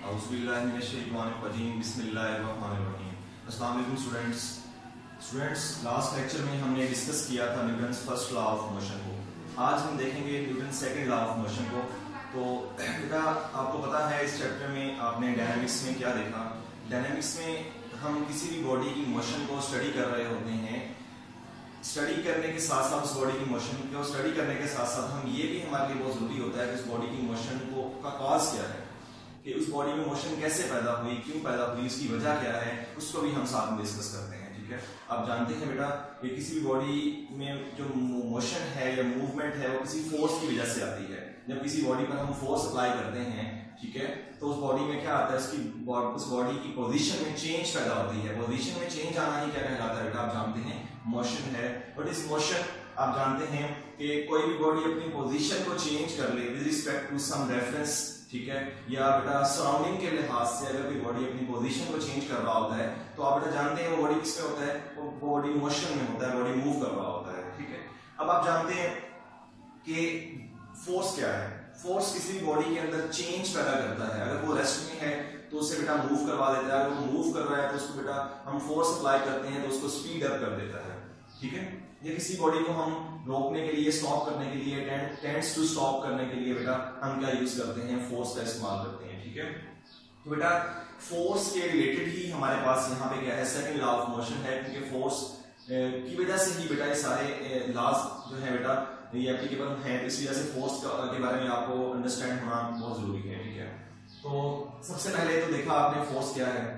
अस्सलाम वालेकुम students, last lecture में हमने डिस्कस किया था Newton's first law of motion को। आज हम देखेंगे Newton second law of motion को। तो बेटा आपको पता है इस चैप्टर में आपने डायनामिक्स में क्या देखा। डायनामिक्स में हम किसी भी बॉडी की मोशन को स्टडी कर रहे होते हैं। स्टडी करने के साथ साथ उस बॉडी की मोशन को स्टडी करने के साथ साथ हम ये भी हमारे लिए बहुत जरूरी होता है कि उस बॉडी की मोशन को का कॉज क्या है, कि उस बॉडी में मोशन कैसे पैदा हुई, क्यों पैदा हुई, उसकी वजह क्या है, उसको भी हम साथ में डिस्कस करते हैं। ठीक है, आप जानते हैं बेटा कि किसी भी बॉडी में जो मोशन है या मूवमेंट है वो किसी फोर्स की वजह से आती है। जब किसी बॉडी पर हम फोर्स अप्लाई करते हैं, ठीक है, तो उस बॉडी में क्या आता है, उस बॉडी की पोजीशन में चेंज पैदा होती है। पोजीशन में चेंज आना ही क्या कहलाता है बेटा, आप जानते हैं मोशन है। बट इस मोशन आप जानते हैं कि कोई भी बॉडी अपनी पोजीशन को चेंज कर ले with respect to some reference, ठीक है, या बेटा सराउंडिंग के लिहाज से अगर कोई बॉडी अपनी पोजीशन को चेंज कर रहा होता है तो आप बेटा जानते हैं वो बॉडी किस में होता है, वो बॉडी मोशन में होता है, बॉडी मूव कर रहा होता है। ठीक है, अब आप जानते हैं कि फोर्स क्या है। फोर्स किसी भी बॉडी के अंदर चेंज पैदा करता है। अगर वो रेस्ट में है तो उसे बेटा मूव करवा देता है, अगर वो मूव कर रहा है तो उसको बेटा हम फोर्स अप्लाई करते हैं तो उसको स्पीड अप कर देता है। ठीक है, ये किसी बॉडी को हम रोकने के लिए, स्टॉप करने के लिए, टेंड्स टू स्टॉप करने के लिए बेटा हम क्या यूज करते हैं, फोर्स का इस्तेमाल करते हैं। ठीक है, तो बेटा फोर्स के रिलेटेड ही हमारे पास यहाँ पे क्या है, सेकंड लॉ ऑफ मोशन है, क्योंकि फोर्स की वजह से ही बेटा ये सारे लॉज जो है बेटा ये एप्लीकेबल है। इस वजह से फोर्स के बारे में आपको अंडरस्टैंड होना बहुत जरूरी है। ठीक है, तो सबसे पहले तो देखा आपने फोर्स क्या है।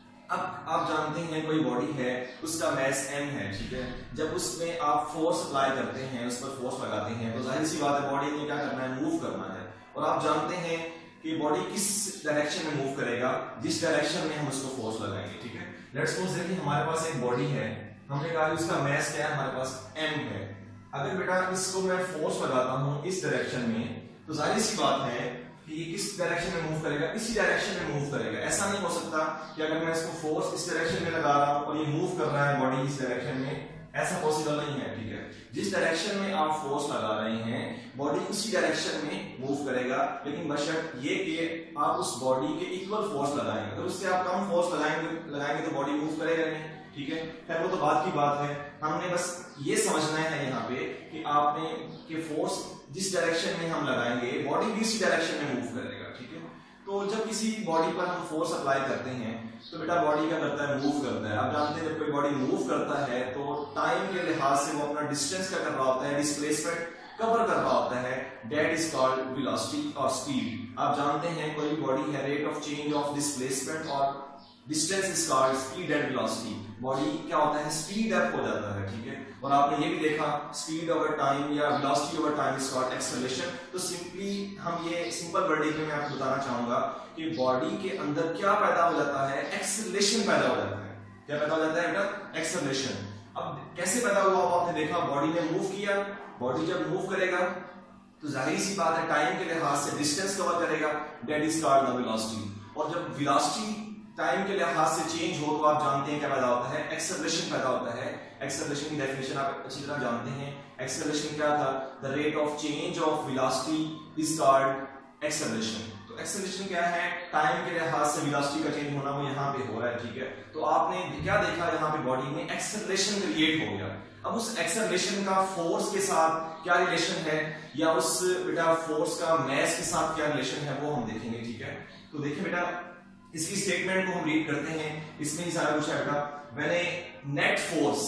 अब आप जानते हैं कोई बॉडी है, उसका मास m है। ठीक है, जब उसमें आप फोर्स अप्लाई करते हैं, उस पर फोर्स लगाते हैं, तो जाहिर सी बात है बॉडी ने क्या करना है, मूव करना है। और आप जानते हैं कि बॉडी किस डायरेक्शन में मूव करेगा, जिस डायरेक्शन में हम उसको फोर्स लगाएंगे। ठीक है, लेट्स सपोज दैट हमारे पास एक बॉडी है, हमने कहा उसका मास क्या है, हमारे पास m है। अगर बेटा इसको मैं फोर्स लगाता हूं इस डायरेक्शन में, तो जाहिर सी बात है कि ये किस डायरेक्शन में मूव करेगा, इसी डायरेक्शन में मूव करेगा। ऐसा नहीं हो सकता कि अगर मैं इसको फोर्स इस डायरेक्शन में लगा रहा हूं और ये मूव कर रहा है बॉडी इस डायरेक्शन में, ऐसा पॉसिबल नहीं है। ठीक है, जिस डायरेक्शन में आप फोर्स लगा रहे हैं बॉडी उसी डायरेक्शन में मूव करेगा, लेकिन बशर्त ये कि आप उस बॉडी के इक्वल फोर्स लगाएंगे। अगर उससे आप कम फोर्स लगाएंगे तो बॉडी मूव करेगा नहीं। ठीक है, खैर वो तो बात की बात है। हमने बस ये समझना है यहाँ पे कि आपने कि फोर्स जिस डायरेक्शन में हम लगाएंगे बॉडी भी उसी डायरेक्शन में मूव करेगा। ठीक है, तो जब किसी बॉडी पर हम फोर्स अप्लाई करते हैं तो बेटा बॉडी क्या करता है, मूव करता है। आप जानते हैं जब कोई बॉडी मूव करता है तो टाइम के लिहाज से वो अपना डिस्टेंस क्या कर रहा होता है, डिस्प्लेसमेंट कवर कर रहा होता है। दैट इज कॉल्ड वेलोसिटी और स्पीड। आप जानते हैं कोई भी बॉडी है, rate of change of displacement और distance is called speed and velocity. Body क्या होता है, स्पीड अप हो जाता है। ठीक है, और आपने ये भी देखा स्पीड ओवर टाइम या velocity over time is called acceleration. तो सिंपली हम ये सिंपल वर्डिंग में मैं आपको बताना चाहूंगा कि बॉडी के अंदर क्या पैदा हो जाता है, एक्सेलरेशन पैदा हो जाता है। क्या पैदा हो जाता है बेटा, एक्सेलरेशन। अब कैसे पैदा हुआ आपने देखा, बॉडी ने मूव किया। बॉडी जब मूव करेगा तो जाहिर सी बात है टाइम के लिहाज से डिस्टेंस कवर करेगा, that is called the velocity. और जब वेलोसिटी टाइम के लिहाज से चेंज हो तो आप जानते हैं क्या पैदा होता है, एक्सेलरेशन पैदा होता है। एक्सेलरेशन की डेफिनेशन आप अच्छी तरह जानते हैं। एक्सेलरेशन क्या था, the rate of change of velocity is called acceleration. तो एक्सेलरेशन क्या है, टाइम के लिहाज से वेलोसिटी का चेंज होना, वो यहाँ पे हो रहा है। ठीक है, तो आपने क्या देखा, यहाँ पे बॉडी में एक्सेलरेशन क्रिएट हो गया। अब उस एक्सेलरेशन का फोर्स के साथ क्या रिलेशन है, या उस बेटा फोर्स का मास के साथ क्या रिलेशन है, वो हम देखेंगे। ठीक है, तो देखिए बेटा इसकी स्टेटमेंट को हम रीड करते हैं। इसमें ही सारा कुछ है बेटा। When a net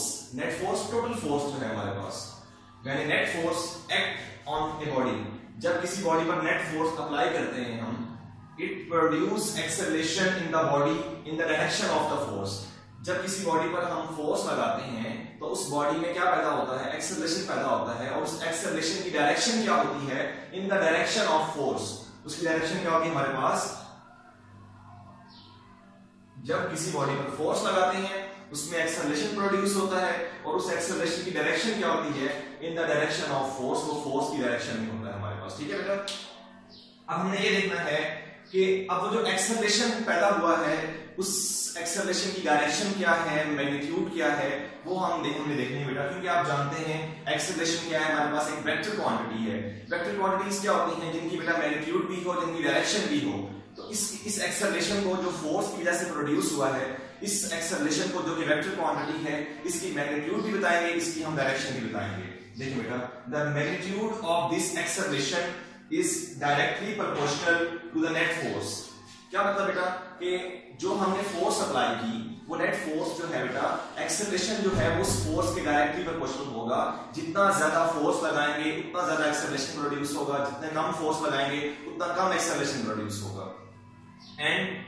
force total force जो है हमारे पास, when a net force act on a body, जब किसी बॉडी पर नेट फोर्स अप्लाई करते हैं हम, it produce acceleration in the body in the direction of the force. जब किसी बॉडी पर हम फोर्स लगाते हैं तो उस बॉडी में क्या पैदा होता है, एक्सेलरेशन पैदा होता है। और उस एक्सेलरेशन की डायरेक्शन क्या होती है, in the direction of force. उसकी डायरेक्शन क्या होती है हमारे पास, जब किसी बॉडी पर फोर्स लगाते हैं उसमें एक्सेलरेशन प्रोड्यूस होता है, और उस एक्सेलरेशन की डायरेक्शन क्या होती है, in the direction of force. वो फोर्स की डायरेक्शन में होता है हमारे पास। ठीक है बेटा, अब हमने ये देखना है कि अब वो जो एक्सेलरेशन पैदा हुआ है उस एक्सेलरेशन की डायरेक्शन क्या है, मैग्नीट्यूड क्या है, वो हमने देखनी है बेटा। क्योंकि आप जानते हैं एक्सेलरेशन क्या है, हमारे पास एक वेक्टर क्वांटिटी है। वेक्टर क्वांटिटीज क्या होती हैं, जिनकी बेटा मैग्नीट्यूड भी हो, जिनकी डायरेक्शन भी हो। तो इस एक्सेलरेशन को जो फोर्स की वजह से प्रोड्यूस हुआ है, इस एक्सेलरेशन को जो कि वेक्टर क्वांटिटी है, इसकी मैग्नीट्यूड भी बताएंगे, इसकी हम डायरेक्शन भी बताएंगे। देखिए बेटा, the magnitude of this acceleration is directly proportional to the net force. क्या मतलब बेटा कि जो हमने फोर्स अप्लाई की वो नेट फोर्स जो है बेटा, एक्सेलरेशन जो है वो उस फोर्स के डायरेक्टली प्रोपोर्शनल होगा। जितना ज्यादा फोर्स लगाएंगे उतना ज्यादा एक्सेलरेशन प्रोड्यूस होगा, जितने कम फोर्स लगाएंगे उतना कम एक्सेलरेशन प्रोड्यूस होगा। And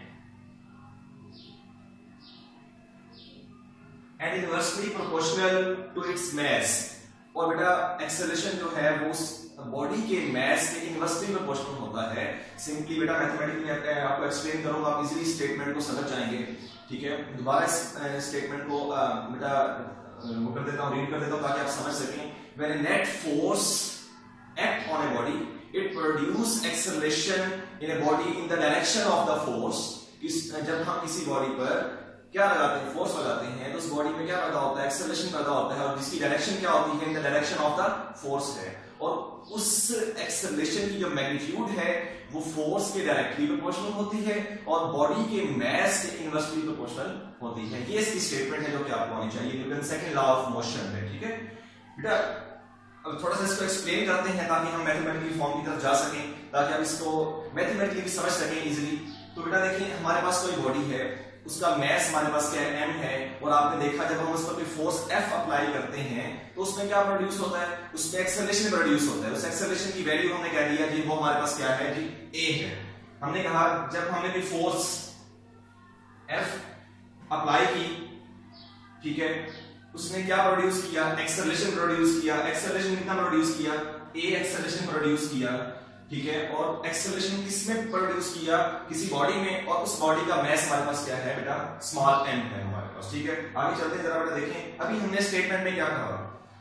inversely proportional to its mass. और बेटा एक्सेलरेशन जो है वो उस बॉडी के मास के इनवर्सली प्रोपोर्शनल होता है। सिंपली बेटा मैथमेटिक्स में आपको एक्सप्लेन करूंगा, आप इजीली स्टेटमेंट को समझ जाएंगे। ठीक है, दोबारा स्टेटमेंट को बेटा वो कर देता हूं, रीड कर देता हूं ताकि आप समझ सकें। When a net force act on a body it produce acceleration in a body in the direction of the force. जब हम किसी बॉडी पर क्या लगाते हैं, फोर्स लगाते हैं, तो उस बॉडी में क्या पैदा होता है, एक्सेलरेशन पैदा होता है, और जिसकी डायरेक्शन क्या होती है, in the direction of the force है। और उस एक्सेलरेशन की जो मैग्नीट्यूड है वो फोर्स के डायरेक्टली प्रोपोर्शनल होती है और बॉडी के मास के इनवर्सली प्रोपोर्शनल होती है। ये इसकी स्टेटमेंट है जो कि आपको आनी चाहिए, Newton second law of motion है। ठीक है बेटा, अब थोड़ा सा इसको एक्सप्लेन करते हैं ताकि हम मैथमेटिकल फॉर्म की तरफ जा सकें, ताकि आप इसको मैथमेटिकली भी समझ सकें इजीली। तो बेटा देखिए, हमारे पास कोई बॉडी है, उसका मास हमारे पास क्या है, m है, और आपने देखा जब हम उस पर कोई फोर्स F अप्लाई करते हैं तो उसमें क्या प्रोड्यूस होता है, उसमें एक्सेलरेशन प्रोड्यूस होता है। उस एक्सेलरेशन की वैल्यू हमने क्या दिया जी, वो हमारे पास क्या है जी, a है। हमने कहा जब हमने कोई फोर्स F अप्लाई की, ठीक है, उसने क्या प्रोड्यूस किया, एक्सेलरेशन प्रोड्यूस किया। एक्सेलरेशन कितना प्रोड्यूस किया, a एक्सेलरेशन प्रोड्यूस किया। ठीक है, और एक्सेलरेशन किसमें प्रोड्यूस किया, किसी बॉडी में, और उस बॉडी का मास हमारे पास क्या है बेटा, स्मॉल m है हमारे पास। ठीक है, आगे चलते हैं, जरा बेटा देखें। अभी हमने स्टेटमेंट में क्या कहा,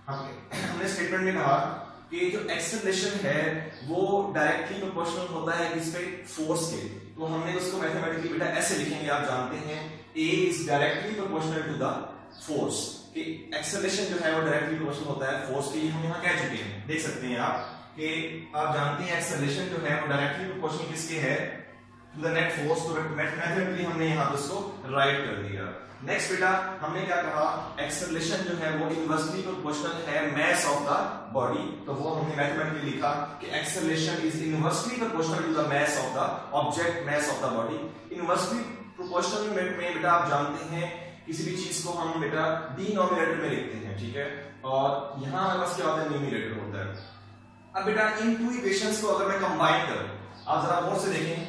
हमने स्टेटमेंट में कहा कि जो एक्सेलरेशन है वो डायरेक्टली प्रोपोर्शनल होता है किस पे, फोर्स के। तो हमने उसको मैथमेटिकली बेटा ऐसे लिखेंगे, आप जानते हैं a is directly proportional to the force. कि एक्सेलरेशन जो है वो डायरेक्टली प्रोपोर्शनल होता है फोर्स के। हम यहाँ कह चुके हैं, देख सकते हैं आप कि आप जानते हैं एक्सेलरेशन जो है वो डायरेक्टली प्रोपोर्शनल किसके है, टू द नेट फोर्स। तो मैथमेटिकली हमने यहाँ पे उसको राइट कर दिया। नेक्स्ट बेटा हमने क्या कहा, एक्सेलरेशन जो है वो इनवर्सली प्रोपोर्शनल है मास ऑफ द बॉडी। तो वो हमने मैथमेटिकली लिखा कि acceleration is inversely proportional to the mass of the object, mass of the body. Inversely proportional में बेटा आप जानते हैं किसी भी चीज को हम बेटा डिनोमिनेटर में लिखते हैं। ठीक है, और यहाँ हमारे पास क्या होता है, न्यूमरेटर होता है। अब बेटा इन टू इक्वेशंस को अगर मैं कंबाइन करूं, आप जरा गौर से देखें,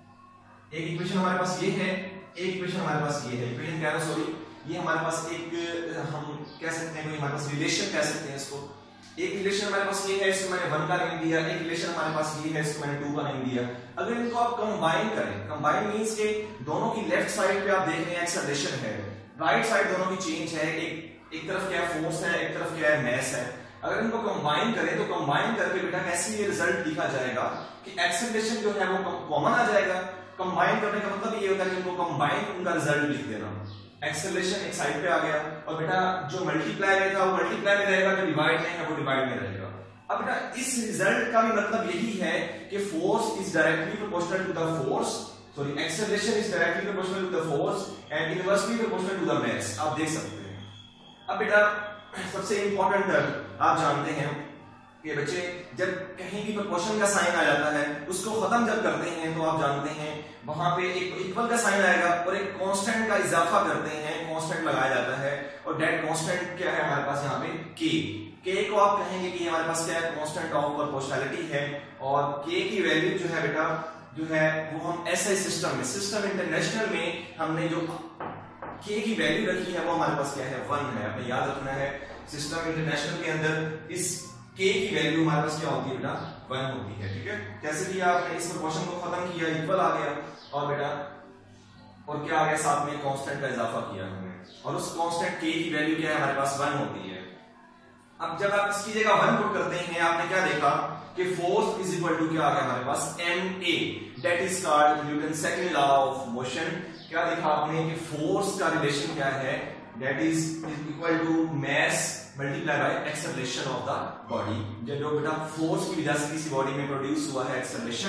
एक इक्वेशन हमारे पास ये है, एक इक्वेशन हमारे पास ये है। इक्वेशन क्या है, सॉरी, ये हमारे पास एक हम कह सकते हैं, कोई हमारे पास रिलेशन कह सकते हैं इसको। एक रिलेशन हमारे पास ये है, इसको मैंने 1 का नेम दिया। एक रिलेशन हमारे पास ये है, इसको मैंने 2 का नेम दिया। अगर इनको आप कंबाइन करें, कंबाइन मींस के दोनों की लेफ्ट साइड पे आप देख रहे हैं एक्सेलरेशन है, राइट साइड दोनों की चेंज है, एक तरफ क्या है फोर्स है, एक तरफ क्या है मास है। अगर इनको कंबाइन करें तो कंबाइन करके बेटा कैसे ये रिजल्ट लिखा जाएगा कि एक्सेलरेशन जो है वो कॉमन आ जाएगा। कंबाइन करने का मतलब ये होता है कि इनको कंबाइन उनका रिजल्ट लिख देना। एक्सेलरेशन एक साइड पे आ गया, और बेटा जो मल्टीप्लाई में था वो मल्टीप्लाई में रहेगा, जो डिवाइड में है वो डिवाइड में रहेगा। अब बेटा इस रिजल्ट का भी मतलब यही है कि force is directly proportional to the force, sorry acceleration is directly proportional to the force and inversely proportional to the mass. आप देख सकते हैं। अब बेटा सबसे इंपॉर्टेंट आप जानते हैं कि बच्चे जब कहीं भी प्रोपोर्शन का साइन आ जाता है उसको खत्म जब करते हैं तो आप जानते हैं वहां पे एक इक्वल का साइन आएगा और एक कांस्टेंट का इजाफा करते हैं, कांस्टेंट लगाया जाता है। और दैट कांस्टेंट क्या है हमारे पास यहाँ पे k को आप कहेंगे कि हमारे पास क्या है, कांस्टेंट ऑफ प्रोपोर्शनैलिटी है। और k की वैल्यू जो है बेटा जो है वो हम ऐसे सिस्टम इंटरनेशनल में हमने जो k की वैल्यू रखी है वो हमारे पास क्या है, 1 है। आपने याद रखना है सिस्टम इंटरनेशनल के अंदर इस k की वैल्यू हमारे पास क्या होती है बेटा, 1 होती है। ठीक है, जैसे कि आपने इस प्रोपोर्शन को खत्म किया, इक्वल आ गया, और बेटा और क्या आ गया साथ में कांस्टेंट का इजाफा किया हमने, और उस कांस्टेंट k की वैल्यू क्या है हमारे पास 1 होती है। अब जब आप इसकी जगह 1 पुट करते हैं आपने क्या देखा कि फोर्स इज इक्वल टू क्या आ गया हमारे पास, ma, that is called Newton second law of motion. क्या देखा आपने कि फोर्स का रिलेशन क्या है, that is equal to mass multiply by acceleration of the body. जो बेटा फोर्स की वजह से किसी बॉडी में प्रोड्यूस हुआ है एक्सेलरेशन,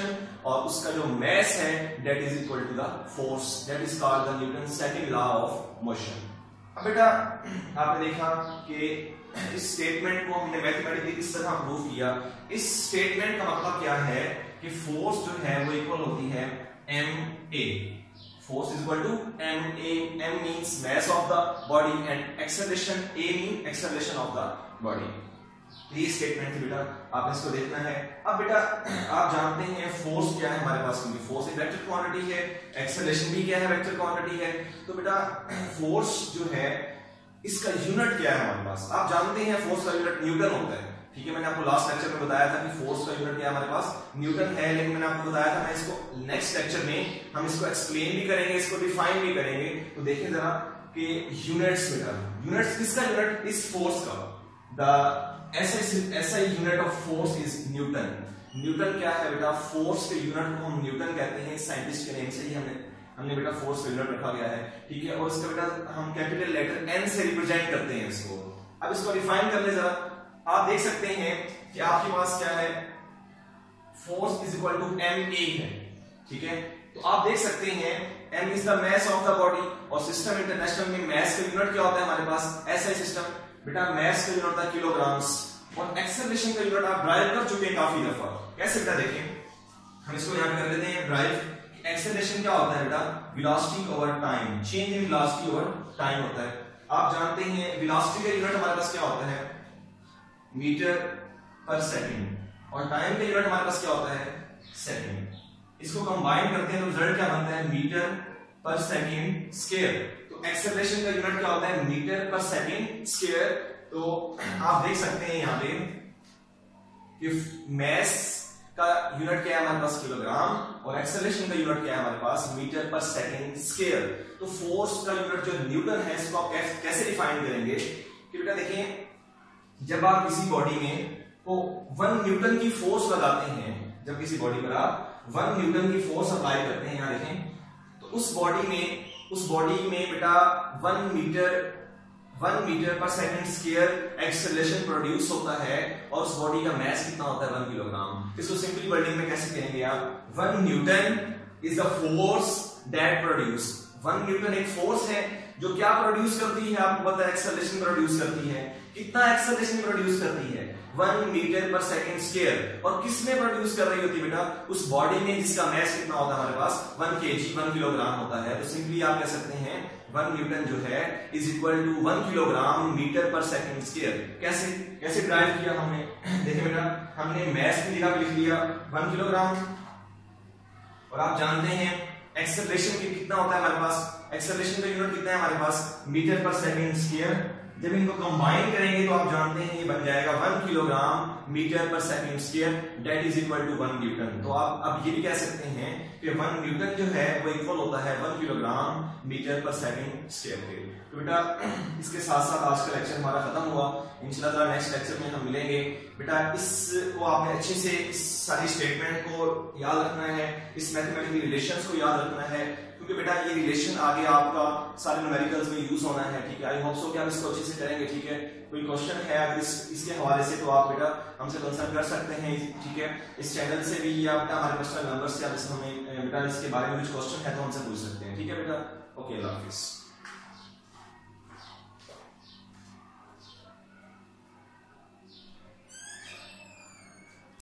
और उसका जो mass है that is equal to the force, that is called the Newton's second law of motion. अब बेटा आपने देखा कि इस स्टेटमेंट को हमने मैथमेटिकली किस तरह प्रूव किया। इस स्टेटमेंट का मतलब क्या है कि फोर्स जो है वो इक्वल होती है ma, force is equal to ma, m means mass of the body and acceleration, a means acceleration of the body। ये स्टेटमेंट थी बेटा, आपने इसको देखना है। अब बेटा आप जानते हैं फोर्स क्या है हमारे पास, क्योंकि फोर्स एक वेक्टर क्वांटिटी है, एक्सेलरेशन भी क्या है, वेक्टर क्वांटिटी है। तो बेटा फोर्स जो है इसका यूनिट क्या है हमारे पास, आप जानते हैं फोर्स का यूनिट न्यूटन होता है, ठीक है। मैंने आपको लास्ट लेक्चर में बताया था कि फोर्स का यूनिट क्या है हमारे पास, न्यूटन है, लेकिन मैंने आपको बताया था मैं इसको नेक्स्ट लेक्चर में हम इसको एक्सप्लेन भी करेंगे, इसको डिफाइन भी करेंगे। तो देखिए जरा कि यूनिट्स बेटा, यूनिट्स किसका यूनिट, इस फोर्स का, the SI unit of force is newton. Newton क्या है बेटा, फोर्स के यूनिट को हम न्यूटन कहते हैं, साइंटिस्ट के नेम से ही हमने बेटा फोर्स का यूनिट रखा गया है, ठीक है। और इसका बेटा हम कैपिटल लेटर एन से रिप्रेजेंट करते हैं इसको। अब इसको डिफाइन कर ले जरा, आप देख सकते हैं कि आपके पास क्या है, force is equal to M A है, ठीक है। तो आप देख सकते हैं M is the mass of the body, और सिस्टम इंटरनेशनल में मास का यूनिट क्या होता है हमारे पास, ऐसा सिस्टम बेटा मास का यूनिट होता है किलोग्राम्स, और एक्सेलरेशन का यूनिट आप ड्राइव कर चुके हैं काफी दफा। कैसे बेटा देखें, हम इसको यहां पे कर लेते हैं ड्राइव। एक्सेलरेशन क्या होता है बेटा, velocity over time, change in velocity over time होता है। आप जानते हैं वेलोसिटी का यूनिट हमारे पास क्या होता है, मीटर पर सेकंड, और टाइम का यूनिट हमारे पास क्या होता है, सेकंड। इसको कंबाइन करते हैं तो रिजल्ट क्या बनता है, मीटर पर सेकंड स्क्वायर। तो एक्सेलरेशन का यूनिट क्या होता है, मीटर पर सेकंड स्क्वायर। तो आप देख सकते हैं यहाँ पे कि मास का यूनिट क्या है हमारे पास, किलोग्राम, और एक्सेलरेशन का यूनिट क्या है हमारे पास, मीटर पर सेकंड स्क्वायर। तो फोर्स का यूनिट जो न्यूटन है इसको आप कैसे डिफाइन करेंगे कि बेटा देखिए, जब आप किसी बॉडी में तो 1 न्यूटन की फोर्स लगाते हैं, जब किसी बॉडी पर आप 1 न्यूटन की फोर्स अप्लाई करते हैं, यहां देखें, तो उस बॉडी में बेटा 1 metre per second square acceleration produce होता है, और उस बॉडी का मास कितना होता है, 1 किलोग्राम। इसको सिंपली वर्डिंग में कैसे कहेंगे आप, 1 newton is the force that produce. 1 newton एक फोर्स है जो क्या प्रोड्यूस करती है, आपको पता है एक्सेलरेशन प्रोड्यूस करती है। कितना एक्सेलरेशन प्रोड्यूस करती है, 1 मीटर पर सेकंड स्क्वायर। और किसमें प्रोड्यूस कर रही होती है बेटा, उस बॉडी में जिसका मास कितना होता है हमारे पास, 1 kg 1 किलोग्राम होता है। तो सिंपली आप कह सकते हैं 1 न्यूटन जो है is equal to 1 kilogram metre per second square. कैसे ड्राइव किया हमने, देखिए बेटा हमने मास की जगह लिख लिया 1 किलोग्राम, और आप जानते हैं एक्सेलरेशन कितना होता है हमारे पास, एक्सेलरेशन का यूनिट कितना है हमारे पास, मीटर पर सेकंड स्क्वायर। जब इनको कंबाइन करेंगे तो आप जानते हैं ये बन जाएगा 1 kilogram metre per second square, that is equal to 1 newton. तो आप अब ये भी कह सकते हैं कि 1 न्यूटन जो है वो इक्वल होता है 1 kilogram metre per second square के। तो बेटा इसके साथ साथ आज का लेक्चर हमारा खत्म हुआ। इंशाल्लाह नेक्स्ट लेक्चर में हम मिलेंगे। बेटा इसको आपने अच्छे से इस सारी स्टेटमेंट को याद रखना है, इस मैथमेटिकल रिलेशंस को याद रखना है, क्योंकि बेटा ये रिलेशन आगे आपका सारे न्यूमेरिकल्स में यूज होना है, ठीक है। आई होप सो कि आप इसको अच्छे से करेंगे, ठीक है। कोई क्वेश्चन है अगर इसके हवाले से तो आप बेटा हमसे कंसल्ट कर सकते हैं, ठीक है। इस चैनल से भी या बेटा हमारे पर्सनल नंबर से आप हमें बेटा इसके बारे में कुछ क्वेश्चन है तो हमसे पूछ सकते हैं, ठीक है बेटा। ओके, अल्लाह हाफिज़।